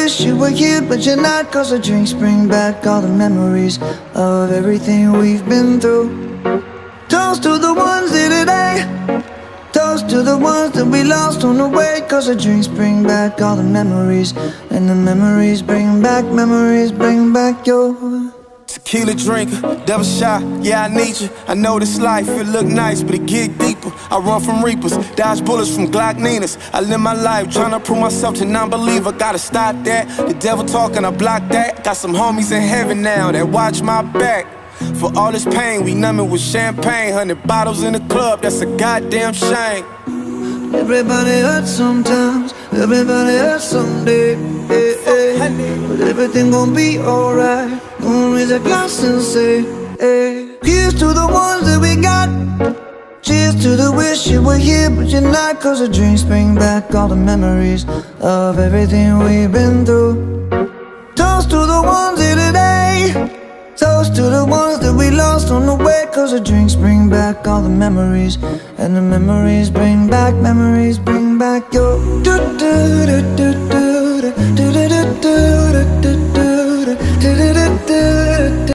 wish you were here, but you're not. Cause the drinks bring back all the memories of everything we've been through. Toast to the ones here today, toast to the ones that we lost on the way. Cause the drinks bring back all the memories, and the memories bring back your tequila drinker, devil shot, yeah I need you. I know this life, it look nice, but it get deeper. I run from reapers, dodge bullets from Glock Ninas. I live my life tryna prove myself to non-believer. Gotta stop that, the devil talking, I block that. Got some homies in heaven now that watch my back. For all this pain, we numb it with champagne. 100 bottles in the club, that's a goddamn shame. Everybody hurts sometimes, everybody hurts someday, but everything gon' be alright. Gonna raise a glass and say, hey. Here's to the ones that we got, cheers to the wish you were here, but you're not. Cause the drinks bring back all the memories of everything we've been through. Toast to the ones here today, toast to the ones that we lost on the way. Cause the drinks bring back all the memories, and the memories bring back